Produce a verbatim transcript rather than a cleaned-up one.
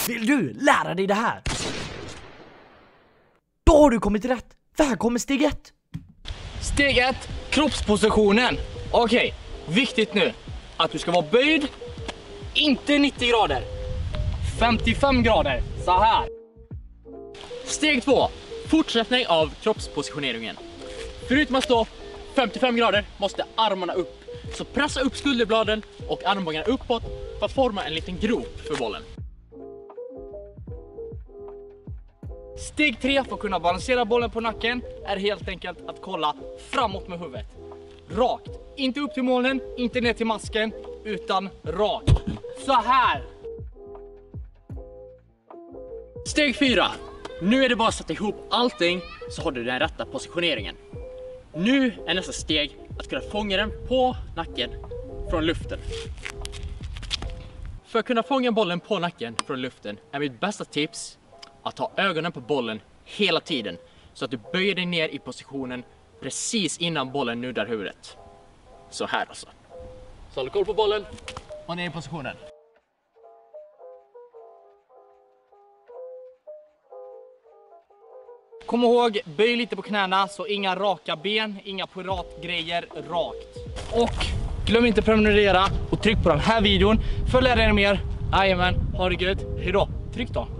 Vill du lära dig det här? Då har du kommit rätt. Här kommer steg ett. Steg ett, kroppspositionen. Okej, viktigt nu att du ska vara böjd, inte nittio grader, femtiofem grader, så här. Steg två, fortsättning av kroppspositioneringen. Förutom att stå femtiofem grader måste armarna upp. Så pressa upp skulderbladen och armbågarna uppåt för att forma en liten grop för bollen. Steg tre för att kunna balansera bollen på nacken är helt enkelt att kolla framåt med huvudet. Rakt, inte upp till målen, inte ner till masken, utan rakt. Så här. Steg fyra. Nu är det bara att sätta ihop allting så har du den rätta positioneringen. Nu är nästa steg att kunna fånga den på nacken från luften. För att kunna fånga bollen på nacken från luften är mitt bästa tips att ha ögonen på bollen hela tiden så att du böjer dig ner i positionen precis innan bollen nuddar huvudet. Så här alltså. Så håll koll på bollen och ner i positionen. Kom ihåg, böj lite på knäna så inga raka ben, inga piratgrejer, rakt. Och glöm inte prenumerera och tryck på den här videon för att lära er mer. Jajamän, ha det gött. Hejdå, tryck då.